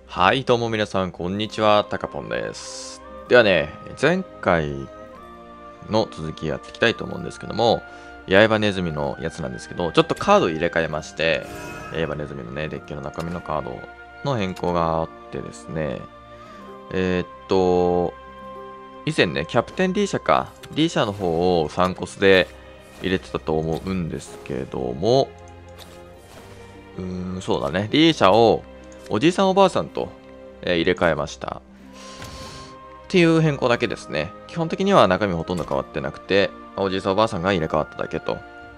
はい、どうも皆さん、こんにちは、たかぽんです。ではね、前回の続きやっていきたいと思うんですけども、刃ネズミのやつなんですけど、ちょっとカード入れ替えまして、刃ネズミのね、デッキの中身のカードの変更があってですね、以前ね、キャプテン D 社か、D 社の方を3コスで入れてたと思うんですけども、そうだね、D 社をおじいさんおばあさんと、入れ替えました。っていう変更だけですね。基本的には中身ほとんど変わってなくて、おじいさんおばあさんが入れ替わっただけと。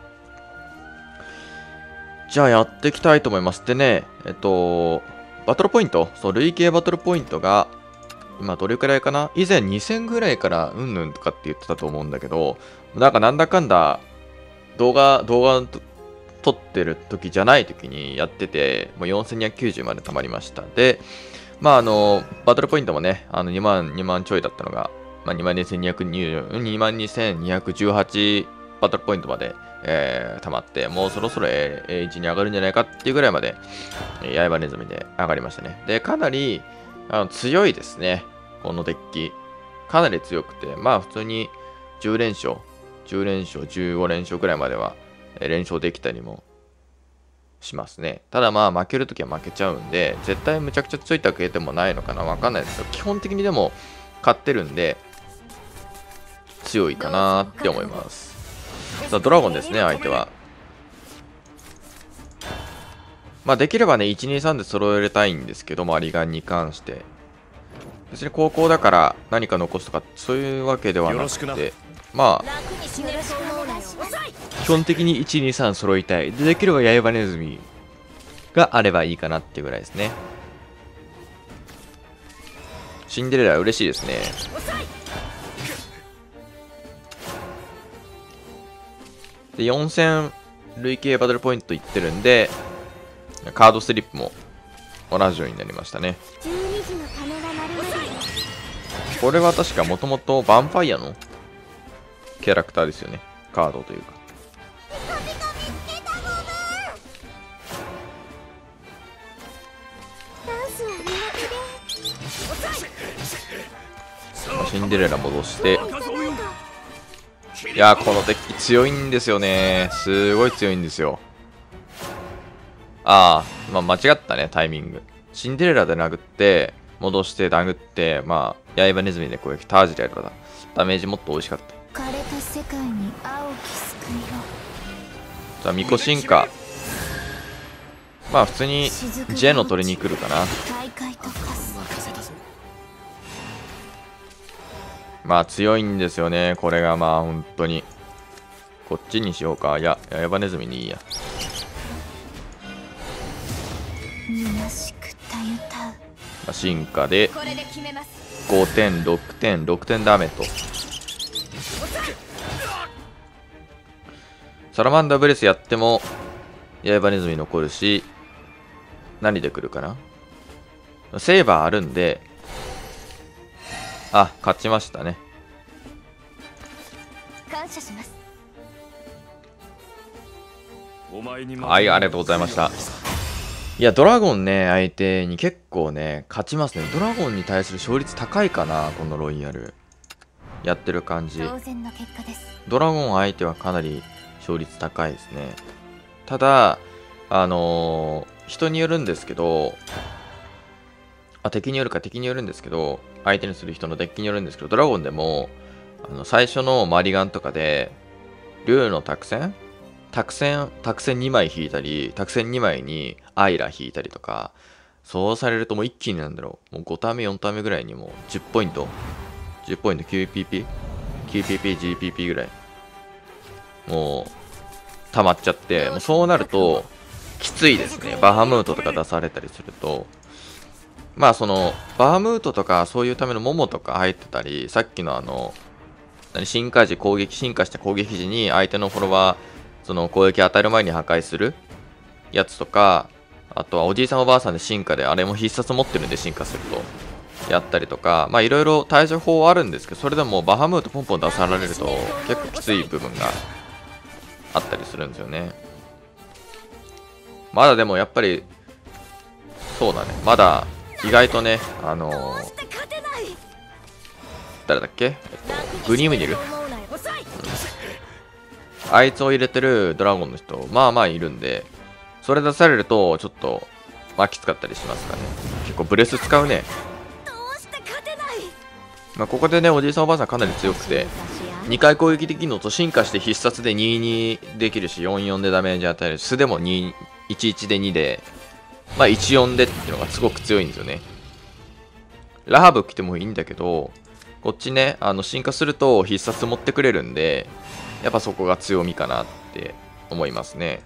じゃあやっていきたいと思います。でね、バトルポイント、そう、累計バトルポイントが、今どれくらいかな、以前2000ぐらいからうんぬんとかって言ってたと思うんだけど、なんだかんだ動画撮ってる時じゃない時にやってて、もう4290まで溜まりました。で、バトルポイントもね、2万ちょいだったのが、2218バトルポイントまで、溜まって、もうそろそろ A1 に上がるんじゃないかっていうぐらいまで、刃ネズミで上がりましたね。で、かなり強いですね、このデッキ。かなり強くて、まあ普通に10連勝、15連勝ぐらいまでは連勝できたりもしますね。ただまあ負けるときは負けちゃうんで、絶対むちゃくちゃ強いわけでもないのかな、わかんないですけど、基本的にでも勝ってるんで、強いかなって思います。さあ、ドラゴンですね、相手は。まあできればね、1、2、3で揃えたいんですけど、マリガンに関して。別に高校だから何か残すとか、そういうわけではなくて、まあ、基本的に1、2、3揃いたい。できれば刃ネズミがあればいいかなっていうぐらいですね。シンデレラ嬉しいですね。で、4000累計バトルポイントいってるんで、カードスリップも同じようになりましたね。これは確かもともとヴァンファイアのキャラクターですよね。カードというか。シンデレラ戻して。いやー、このデッキ強いんですよね。すごい強いんですよ。まあ間違ったね、タイミング。シンデレラで殴って、戻して殴って、まあ、刃ネズミで攻撃、タージでやるから、ダメージもっと美味しかった。じゃあ、ミコ進化。まあ、普通に、ジェノ取りに来るかな。まあ、強いんですよね、これがまあ、本当に。こっちにしようか。いや、刃ネズミにいいや。進化で5点、6点、6点ダメと。サラマンダーブレスやっても刃ネズミ残るし、何で来るかな。セーバーあるんで、勝ちましたね。はい、ありがとうございました。いや、ドラゴンね、相手に結構ね、勝ちますね。ドラゴンに対する勝率高いかな、このロイヤル。やってる感じ。ドラゴン相手はかなり勝率高いですね。ただ、人によるんですけど、敵によるんですけど、相手にする人のデッキによるんですけど、ドラゴンでも、最初のマリガンとかで、竜の託戦2枚引いたり、託戦2枚にアイラ引いたりとか、そうされるともう一気にもう5ターン目、4ターン目ぐらいにもう10ポイント、9PP、GPP ぐらい、もう、溜まっちゃって、もうそうなると、きついですね。バハムートとか出されたりすると、まあその、バハムートとかそういうためのモモとか入ってたり、さっきの進化した攻撃時に相手のフォロワー、その攻撃当たる前に破壊するやつとか、あとはおじいさんおばあさんで進化で、あれも必殺持ってるんで進化すると、やったりとか、まあいろいろ対処法はあるんですけど、それでもバハムートポンポン出されると結構きつい部分があったりするんですよね。まだでもやっぱり、そうだね、まだ意外とね誰だっけ、グニムニル、あいつを入れてるドラゴンの人まあまあいるんで、それ出されるとちょっとまあきつかったりしますかね。結構ブレス使うね。まあここでねおじいさんおばあさんかなり強くて、2回攻撃できるのと進化して必殺で22できるし、44でダメージ与えるし、素でも11で2で、まあ14でっていうのがすごく強いんですよね。ラハブ来てもいいんだけど、こっちね進化すると必殺持ってくれるんで、やっぱそこが強みかなって思いますね。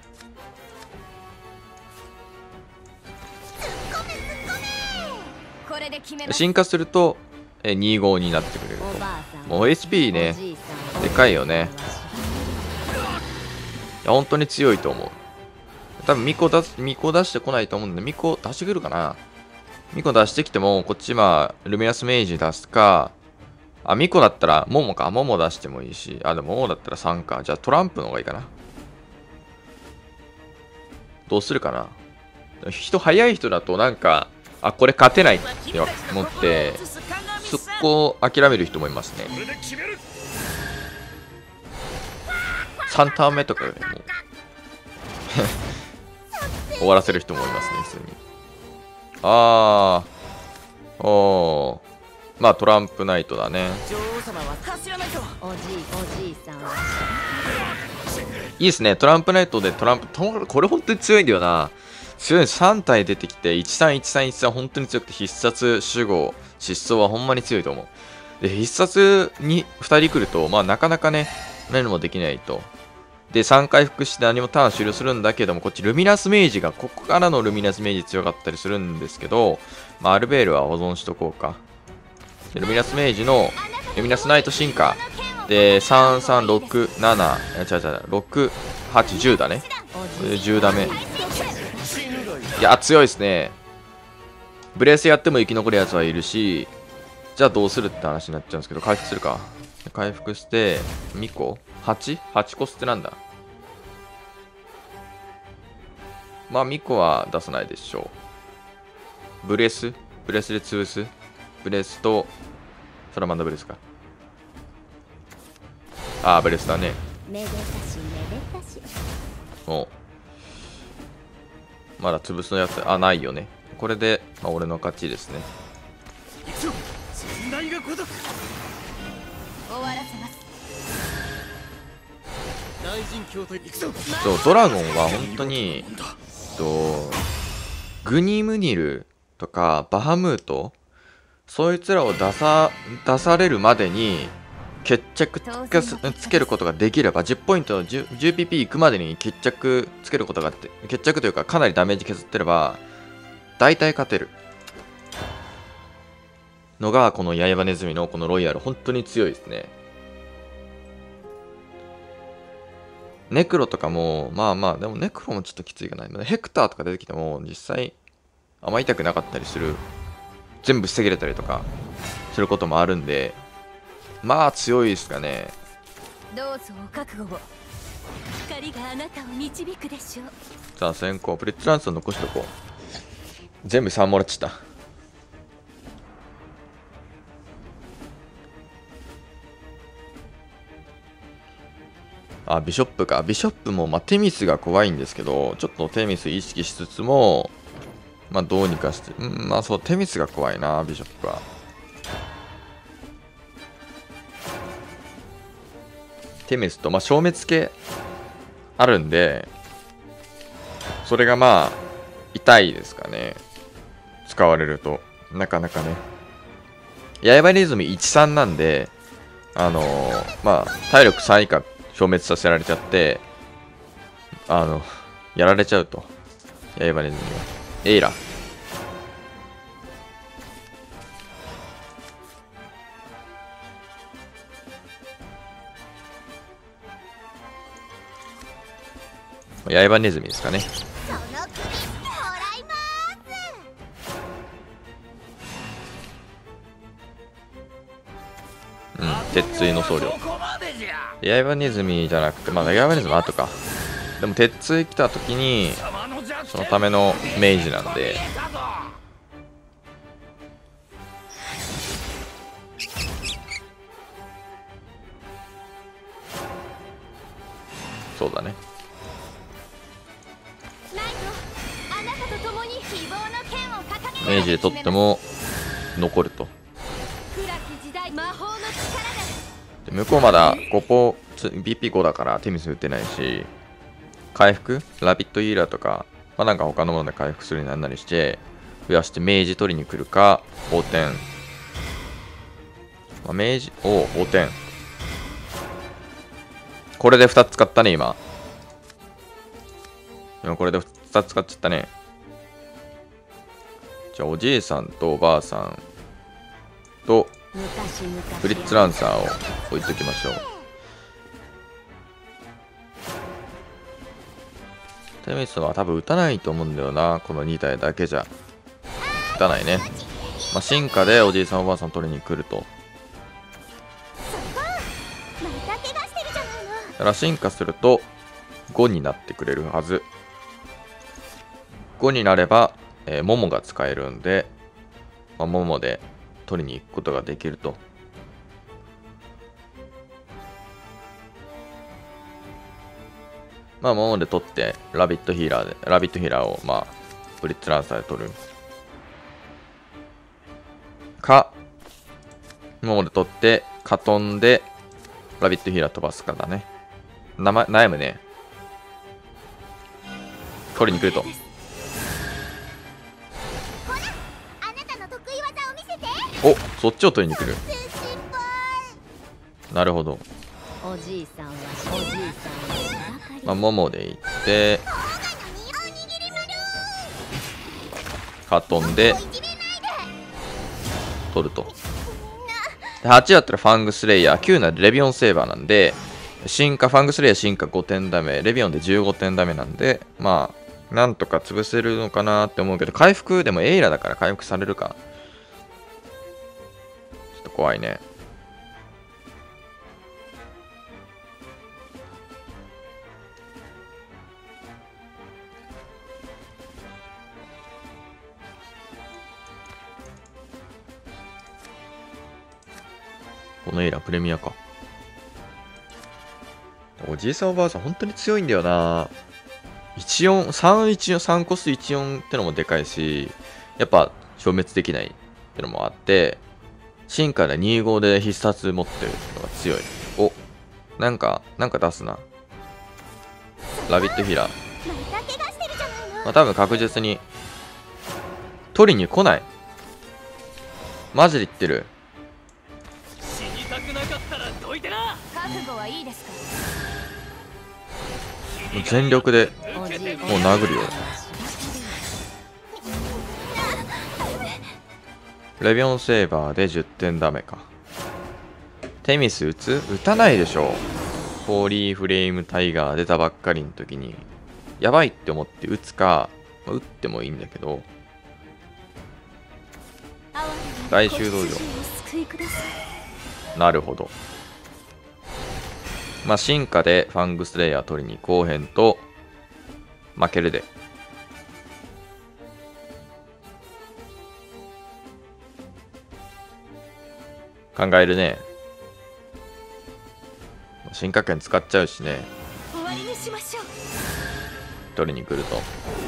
進化すると25になってくれると、もう HP ねでかいよね。いや本当に強いと思う。多分ミコ出してこないと思うんで、ミコ出してくるかな。ミコ出してきてもこっちルミナスメイジ出すか、ミコだったらモモか、モモ出してもいいし、でもモモだったら3か。じゃあトランプの方がいいかな。どうするかな。人速い人だとなんかこれ勝てないって思ってそこを諦める人もいますね。3ターン目とかでもう終わらせる人もいますね、普通に。まあトランプナイトだね。いいですね、トランプナイトでこれ本当に強いんだよな。強い。3体出てきて131313本当に強くて、必殺守護失踪はほんまに強いと思う。で必殺に2人来るとなかなかね何もできないと。で3回復して何もターン終了するんだけども、こっちルミナスメイジがここからのルミナスメイジ強かったりするんですけど、アルベールは保存しとこうか。でルミナスメイジのルミナスナイト進化で33676810だね。10ダメ。いや強いですね。ブレースやっても生き残るやつはいるし、じゃあどうするって話になっちゃうんですけど、回復するか。回復して2個 8 コスってなんだ。ミコは出さないでしょう。ブレスで潰す。ブレスとサラマンダブレスか。ブレスだね。おまだ潰すのやつないよね。これで、俺の勝ちですね。そうドラゴンは本当にグニムニルとかバハムート、そいつらを出されるまでに決着つけることができれば、10ポイント 10PP いくまでに決着つけることが決着というかかなりダメージ削ってれば大体勝てるのがこの刃ネズミのこのロイヤル、本当に強いですね。ネクロとかもでもネクロもちょっときついかな。ヘクターとか出てきても実際あんま痛くなかったりする、全部防げれたりとかすることもあるんで、強いですかね。 どうぞお覚悟を。光があなたを導くでしょう。 さあ先行プリッツランスを残しとこう。全部3もらっちゃった。ビショップか。ビショップもテミスが怖いんですけど、ちょっとテミス意識しつつもどうにかして、そうテミスが怖いな、ビショップは。テミスと消滅系あるんで、それが痛いですかね、使われると。なかなかね刃ネズミ 1,3 なんで体力3以下消滅させられちゃってやられちゃうと。刃ネズミはエイラ刃ネズミですかね。鉄槌の僧侶。刃ネズミじゃなくて刃ネズミ後か。でも鉄槌来た時にそのための明治なんで、 そうだね。明治で取っても残ると。で向こうまだ5ポ BP5 だからテミス打ってないし、回復ラビットヒーラーとか、まあ、なんか他のもので回復するようになんなりして増やして明治取りに来るか横転、まあ、明治横転、これで2つ使ったね今これで2つ使っちゃったね。じゃあおじいさんとおばあさんとブリッツランサーを置いときましょう。テミスは多分打たないと思うんだよな、この2体だけじゃ打たないね。まあ、進化でおじいさんおばあさん取りに来ると。だから進化すると5になってくれるはず。5になれば、モモが使えるんで、まあ、モモで取りに行くことができると。まあモモで取ってラビットヒーラーをまあブリッツランサーで取るか、モモで取ってカトンでラビットヒーラー飛ばすかだね。悩むね。取りに来ると。お、そっちを取りに来る。なるほど。まあ、モモで行ってカトンで取ると。で8だったらファングスレイヤー、9ならレビオンセーバーなんで、進化ファングスレイヤー進化5点ダメ、レビオンで15点ダメなんで、まあなんとか潰せるのかなって思うけど、回復でもエイラだから回復されるか、ちょっと怖いね。このエイラプレミアか。おじいさんおばあさん本当に強いんだよな。14、3コス14ってのもでかいし、やっぱ消滅できないってのもあって、進化で25で必殺持ってるのが強い。お、なんか出すな。ラビットヒーラー。まあ多分確実に取りに来ない。マジで言ってる。もう全力でもう殴るよ。レビオンセーバーで10点ダメか。テミス打たないでしょ。ホーリーフレームタイガー出たばっかりの時にやばいって思って打つか、打ってもいいんだけど。大修道場。なるほど。まあ進化でファングスレイヤー取りに後編と負けるで。考えるね。進化権使っちゃうしね。取りに来ると。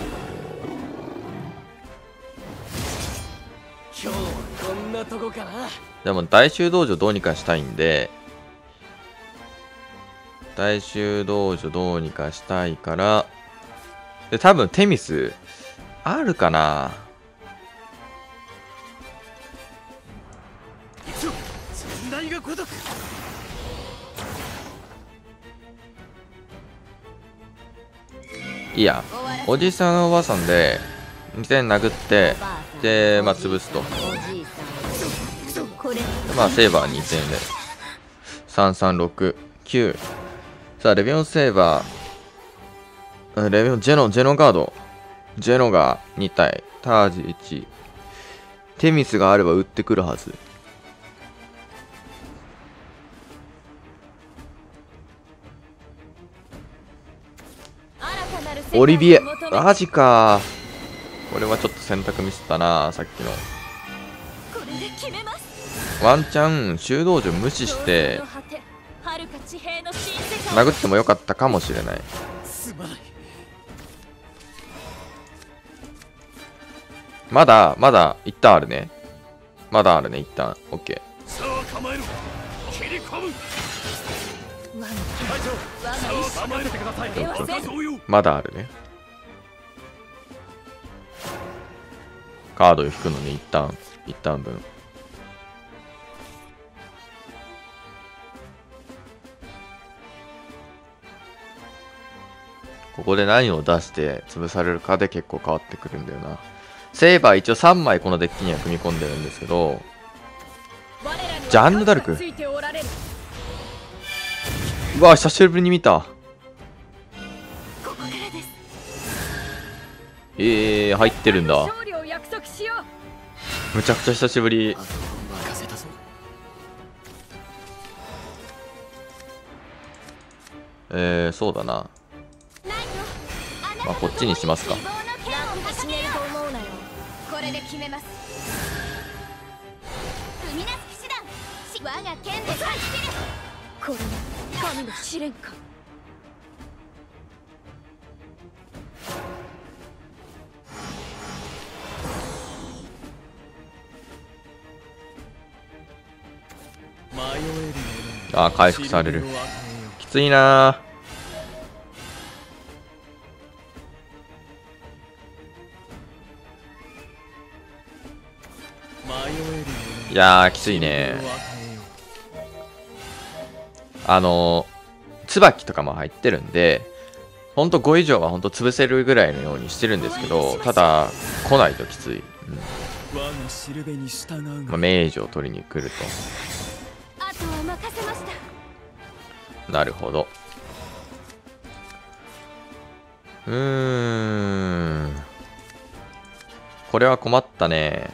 今日はこんなとこかな。でも大修道場どうにかしたいんで、大修道場どうにかしたいから、で多分テミスあるかな。いや、おじさんおばあさんで2点殴ってで、まあ潰すと。まあセーバー2点で3369。さあレビオンセーバー、レビオンジェノガード、ジェノが2体、タージ1、テミスがあれば撃ってくるはず。オリビエ、マジか。これはちょっと選択ミスったな、さっきの。ワンチャン修道場無視して遥か地平の新世界。 殴ってもよかったかもしれない。まだ一旦あるね。まだあるね、一旦。オッケー。 さあ構えろ。切り込む。構えてください。 まだあるね。カードを引くのに一旦分。ここで何を出して潰されるかで結構変わってくるんだよな。セイバー一応3枚このデッキには組み込んでるんですけど、ジャンヌ・ダルク。うわ、久しぶりに見た。入ってるんだ。むちゃくちゃ久しぶり。そうだな。まあこっちにしますか。 これで決めます。海なす騎士団、我が剣で勝ち切る。これは神の試練か。 あ、回復される。きついな。いやー、きついね。椿とかも入ってるんで、ほんと5以上はほんと潰せるぐらいのようにしてるんですけど、ただ、来ないときつい。まあ、命以上取りに来ると。 あとは任せました。 なるほど。これは困ったね。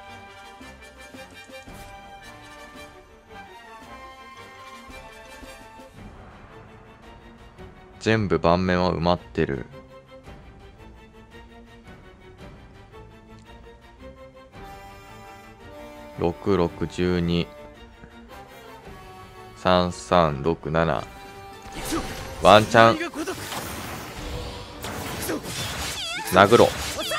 全部盤面は埋まってる。6612 3367ワンチャン殴ろう。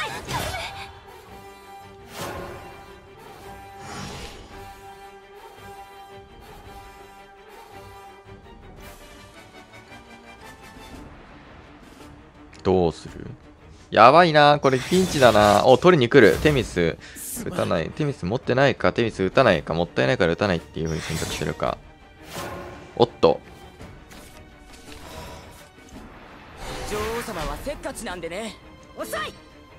どうする？やばいな、これピンチだな。お、取りに来る。テミス打たない。テミス持ってないか。テミス打たないか。もったいないから打たないっていう風に選択してるか。おっと、 女王様はせっかちなんでね。遅い。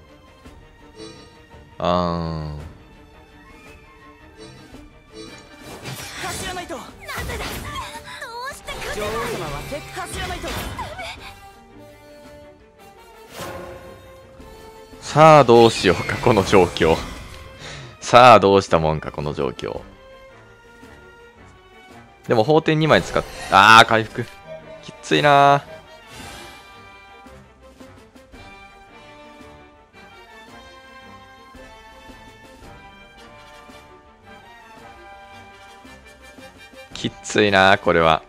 走らないと。なぜだ。どうして勝てない。女王様は走らないと。 さあどうしようかこの状況。さあどうしたもんかこの状況。でも法典2枚使って、回復きついな。きついな、これは。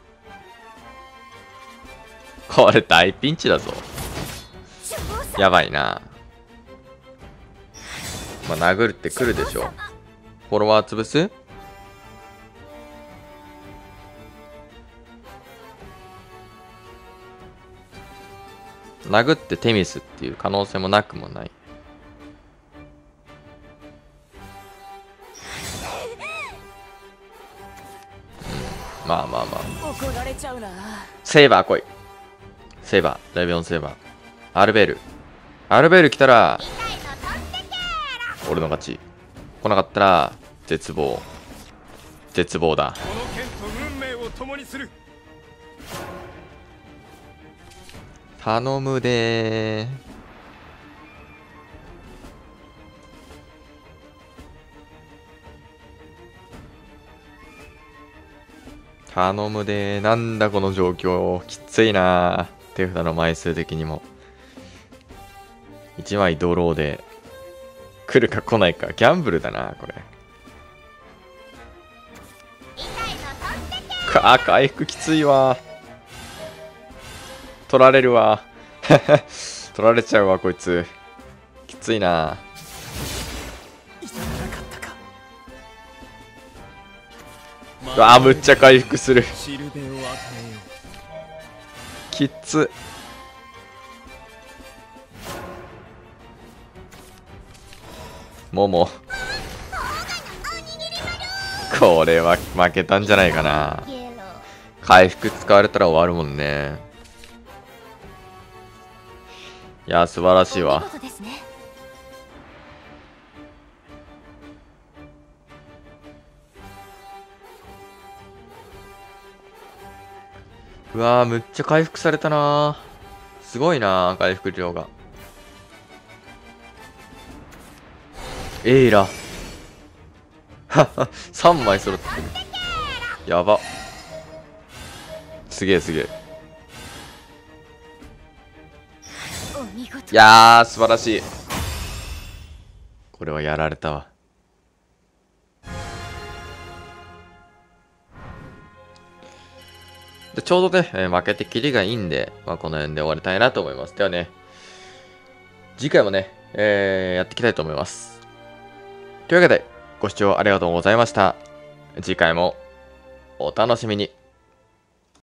これ大ピンチだぞ。やばいな。まあ殴るってくるでしょ。フォロワー潰す？殴ってテミスっていう可能性もなくもない。まあまあまあ。 怒られちゃうな。 セイバー来い。セイバー、レビオンセイバー。アルベール。アルベール来たら、俺の勝ち。来なかったら、絶望。絶望だ。 この剣と運命を共にする。 頼むでー。頼むでー。なんだこの状況。きついなー。手札の枚数的にも。1枚ドローで来るか来ないか。ギャンブルだなこれ。 あ、回復きついわ。取られるわ。取られちゃうわ、こいつ。きついな。うわ、むっちゃ回復する。きつ。もも。これは負けたんじゃないかな。回復使われたら終わるもんね。いや、素晴らしいわ。うわー、むっちゃ回復されたなー。すごいなー、回復量が。エイラ。はは、3枚揃ってる。やば。すげえすげえ。いやー、素晴らしい。これはやられたわ。でちょうどね、負けてキリがいいんで、まあ、この辺で終わりたいなと思います。ではね、次回もね、やっていきたいと思います。というわけで、ご視聴ありがとうございました。次回もお楽しみに。